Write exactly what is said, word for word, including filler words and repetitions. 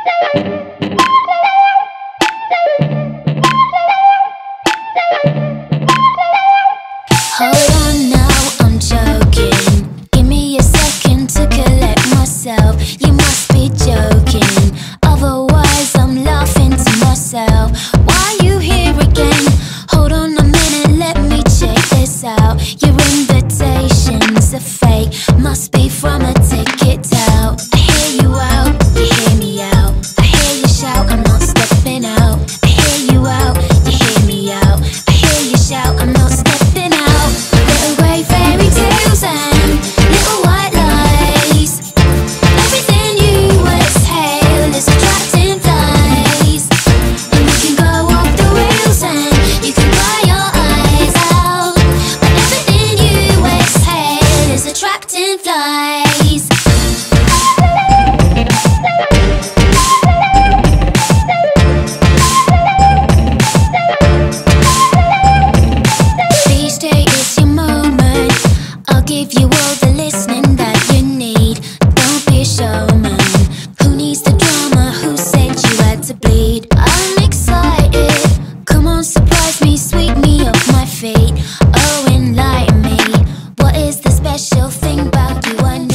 Hold on now, I'm joking. Give me a second to collect myself. You must be joking, otherwise I'm laughing to myself. Why you here again? Hold on a minute, let me check this out. Your invitations are fake, must be from a ticket out. I hear you out, you hear me out. I hear you shout, I'm not stepping out. I hear you out, you hear me out. I hear you shout, I'm not stepping out. Little grey fairy tales and little white lies. Everything you exhale is attracting flies. And you can go off the rails and you can cry your eyes out, but everything you exhale is attracting flies. These days is your moment. I'll give you all the listening that you need. Don't be a showman. Who needs the drama? Who said you had to bleed? I'm excited. Come on, surprise me, sweep me off my feet. Oh, enlighten me. What is the special thing about you I need?